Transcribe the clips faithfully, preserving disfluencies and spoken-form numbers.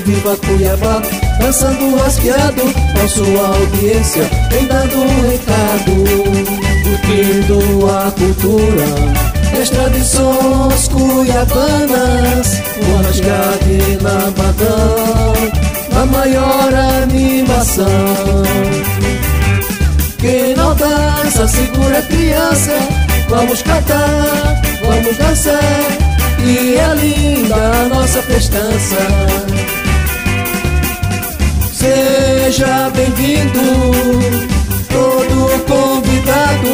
Viva Cuiabá, dançando rasqueado, com sua audiência vem dando um recado. Curtindo a cultura, as tradições cuiabanas, o rasgado na badão, a maior animação. Quem não dança segura a criança, vamos cantar, vamos dançar, e é linda a nossa festança. Seja bem-vindo, todo convidado,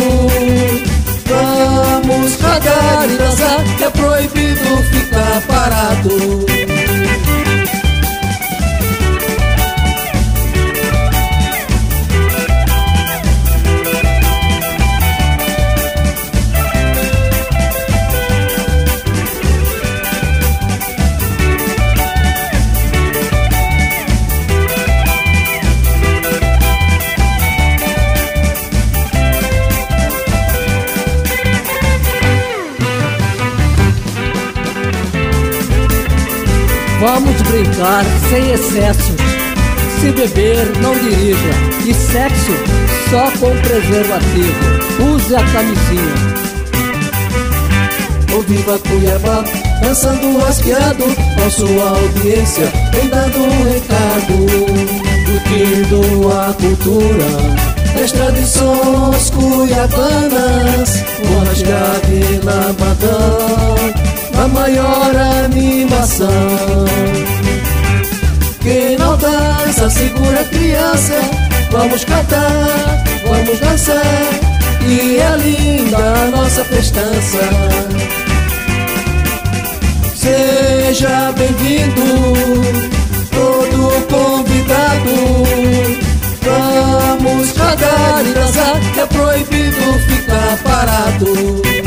vamos radar e dançar, que é proibido ficar parado. Vamos brincar sem excessos, se beber não dirija, e sexo só com preservativo, use a camisinha. O Viva Cuiabá, dançando rasqueado, com sua audiência vem dando um recado. Curtindo a cultura, as tradições cuiabanas, o rasgado na badão, a maior animação. Quem não dança segura a criança, vamos cantar, vamos dançar, e é linda a nossa festança. Seja bem-vindo, todo convidado, vamos radar e dançar, que é proibido ficar parado.